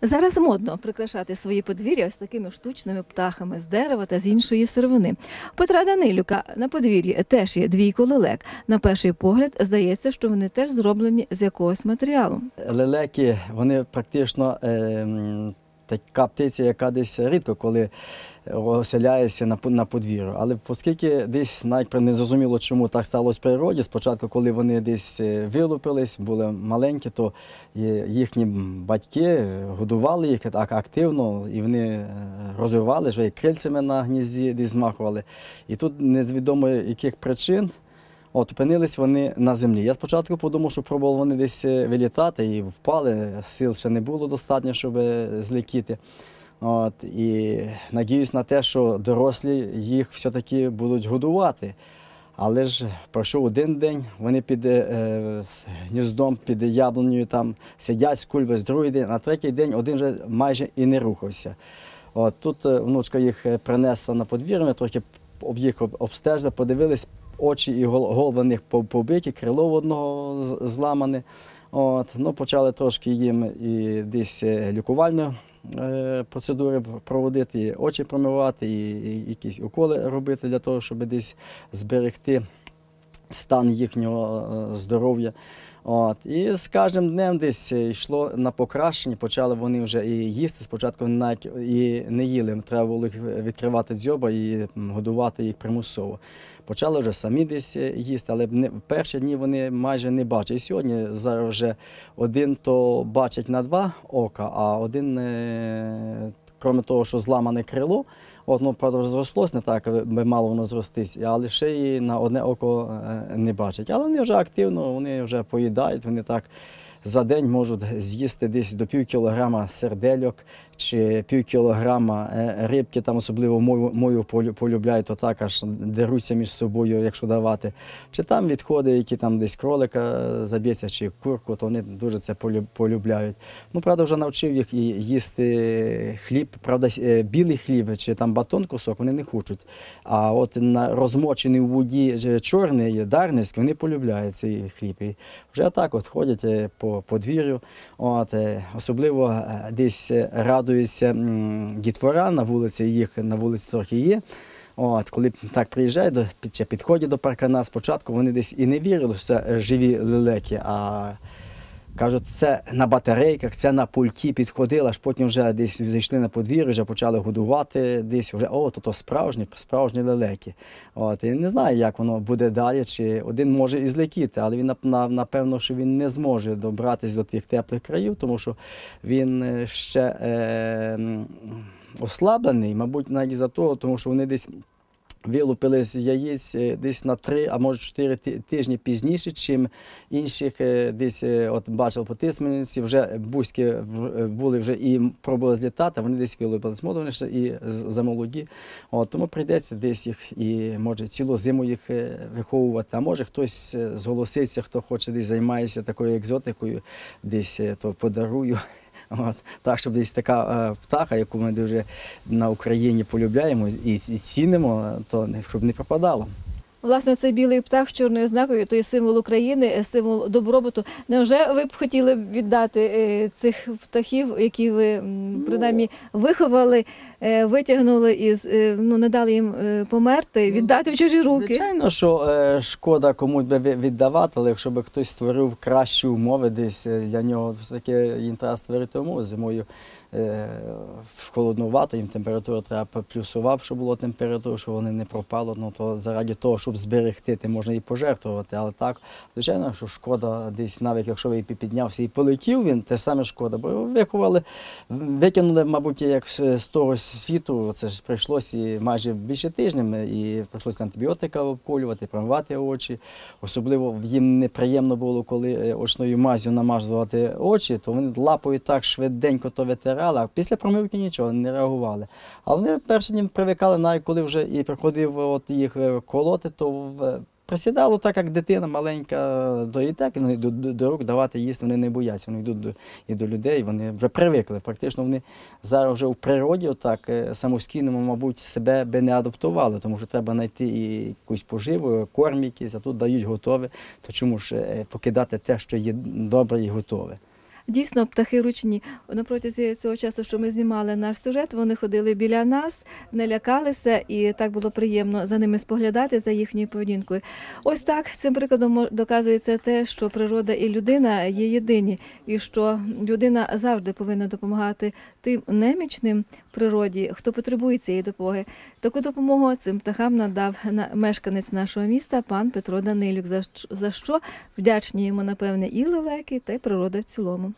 Зараз модно прикрашати свої подвір'я ось такими штучними птахами з дерева та з іншої сировини. У Петра Данилюка на подвір'ї теж є двійко лелек. На перший погляд здається, що вони теж зроблені з якогось матеріалу. Лелеки, вони практично така птиця, яка десь рідко коли оселяється на подвір'ю. Але оскільки десь навіть не зрозуміло, чому так сталося в природі, спочатку, коли вони десь вилупились, були маленькі, то їхні батьки годували їх так активно, і вони розвивали, вже і крильцями на гнізді десь змахували. І тут невідомо яких причин опинились вони на землі. Я спочатку подумав, що пробували вони десь вилітати і впали, сил ще не було достатньо, щоб злетіти. І надіюсь на те, що дорослі їх все-таки будуть годувати. Але ж пройшов один день, вони під гніздом, під яблунею там сидять, скульбись, другий день, на третій день один вже майже і не рухався. Тут внучка їх принесла на подвір'я, ми трохи їх обстежили, подивились, очі і голови в них побиті, крило в одного зламане. Почали трошки їм і десь лікувальну процедури проводити, і очі промивати, і якісь уколи робити для того, щоб десь зберегти стан їхнього здоров'я. І з кожним днем десь йшло на покращення, почали вони вже і їсти. Спочатку навіть і не їли, треба було їх відкривати дзьоба і годувати їх примусово. Почали вже самі десь їсти, але в перші дні вони майже не бачать. І сьогодні зараз вже один то бачить на два ока, а один, крім того, що зламане крило, правда, зрослося не так, би мало воно зростись, але ще і на одне око не бачать. Але вони вже активно, вони вже поїдають, вони так за день можуть з'їсти десь до пів кілограма сердельок чи пів кілограма рибки, там особливо мою полюбляють, то так аж деруться між собою, якщо давати. Чи там відходи, які там десь кролика заб'ється, чи курку, то вони дуже це полюбляють. Правда, вже навчив їх їсти хліб, правда, білий хліб чи там батон кусок вони не хочуть. А от на розмочений у воді чорний, дарницький, вони полюбляють цей хліб. І вже так от ходять по подвір'ю, особливо десь радуються дітвора на вулиці, їх на вулиці трохи є. Коли так приїжджають, підходять до паркана, спочатку вони десь і не вірили, що це живі лелеки, а кажуть, це на батарейках, це на пульті підходило, аж потім вже десь зайшли на подвір'я, вже почали годувати, десь вже, то справжні лелеки. І не знаю, як воно буде далі, чи один може і злетіти, але він, напевно, що він не зможе добратися до тих теплих країв, тому що він ще ослаблений, мабуть, навіть за того, тому що вони десь вилупили з яєць десь на 3, а може 4 тижні пізніше, чим інших десь, бачив по Тисменці, вже бузьки були вже і пробували злітати, вони десь вилупились. Вони ще і замолоді, тому прийдеться десь їх і може цілу зиму їх виховувати, а може хтось зголоситься, хто хоче десь займається такою екзотикою, десь то подарую. Так, щоб десь така птаха, яку ми дуже на Україні полюбляємо і цінимо, то щоб не пропадало. Власне, цей білий птах з чорною ознакою – то є символ України, символ добробуту. Невже ви б хотіли віддати цих птахів, які ви, принаймні, виховали, витягнули і не дали їм померти, віддати в чужі руки? Звичайно, що шкода комусь віддавати, але якщо б хтось створив кращі умови десь для нього, все-таки їм треба створити умови зимою. Холоднувато, їм температура треба плюсова, щоб було температура, щоб вони не пропало, то заради того, щоб зберегти, ти можна і пожертвувати, але так, звичайно, що шкода десь, навіть якщо ви піднявся і полетів він, те саме шкода, бо виховали, викинули, мабуть, як з того світу, це ж прийшлося і майже більше тижня, і прийшлося антибіотика обколювати, промивати очі, особливо їм неприємно було, коли очною мазю намазувати очі, то вони лапою так швиденько то витирали, а після промивки нічого, не реагували. А вони перші дні привикали, навіть коли вже і приходив їх колоти, то присідало так, як дитина маленька, і так до рук давати їсти вони не бояться. Вони йдуть і до людей, вони вже привикли. Практично вони зараз вже в природі так самостійно, мабуть, себе би не адаптували, тому що треба знайти і якусь поживу, корм якийсь, а тут дають готове, то чому ж покидати те, що є добре і готове. Дійсно, птахи ручні. На протязі цього часу, що ми знімали наш сюжет, вони ходили біля нас, не лякалися, і так було приємно за ними споглядати, за їхньою поведінкою. Ось так цим прикладом доказується те, що природа і людина є єдині, і що людина завжди повинна допомагати тим немічним в природі, хто потребує цієї допомоги. Таку допомогу цим птахам надав мешканець нашого міста пан Петро Данилюк, за що вдячні йому, напевне, і лелеки, та й природа в цілому.